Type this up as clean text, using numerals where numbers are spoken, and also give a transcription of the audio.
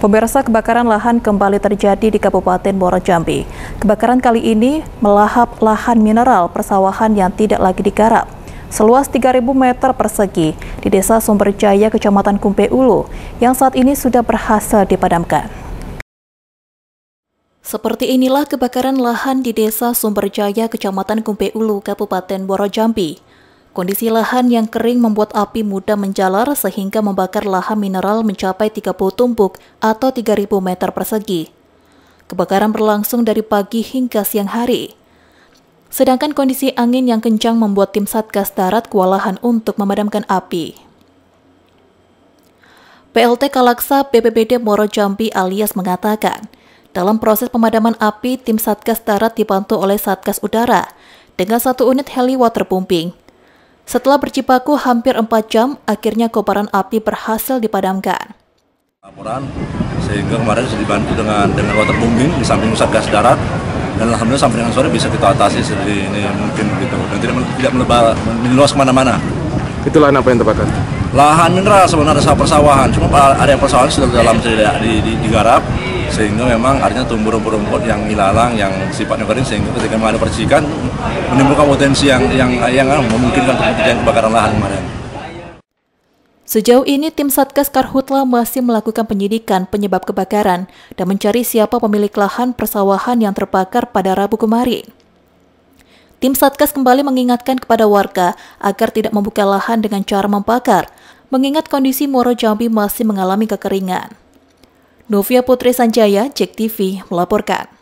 Pemirsa, kebakaran lahan kembali terjadi di Kabupaten Muaro Jambi. Kebakaran kali ini melahap lahan mineral persawahan yang tidak lagi digarap. Seluas 3.000 meter persegi di Desa Sumberjaya, Kecamatan Kumpe Ulu, yang saat ini sudah berhasil dipadamkan. Seperti inilah kebakaran lahan di Desa Sumberjaya, Kecamatan Kumpe Ulu, Kabupaten Muaro Jambi. Kondisi lahan yang kering membuat api mudah menjalar sehingga membakar lahan mineral mencapai 30 tumpuk atau 3.000 meter persegi. Kebakaran berlangsung dari pagi hingga siang hari. Sedangkan kondisi angin yang kencang membuat tim Satgas Darat kewalahan untuk memadamkan api. PLT Kalaksa BPBD Muaro Jambi alias mengatakan, dalam proses pemadaman api, tim Satgas Darat dibantu oleh Satgas Udara dengan 1 unit heli waterpumping. Setelah berjibaku hampir 4 jam, akhirnya kobaran api berhasil dipadamkan. Laporan sehingga kemarin sudah dibantu dengan waterbombing di samping Satgas Darat, dan alhamdulillah sampai dengan sore bisa kita atasi seperti ini mungkin gitu, dan tidak meluas kemana-mana. Itu lahan apa yang terbakar? Lahan mineral sebenarnya persawahan, cuma area persawahan sudah dalam digarap, sehingga memang artinya tumbuh rumput-rumput yang ilalang, yang sifatnya kering, sehingga ketika ada percikan menimbulkan potensi yang memungkinkan terjadinya kebakaran lahan kemarin. Sejauh ini tim Satgas Karhutla masih melakukan penyidikan penyebab kebakaran dan mencari siapa pemilik lahan persawahan yang terbakar pada Rabu kemarin. Tim Satgas kembali mengingatkan kepada warga agar tidak membuka lahan dengan cara membakar, mengingat kondisi Muaro Jambi masih mengalami kekeringan. Novia Putri Sanjaya, JEK TV, melaporkan.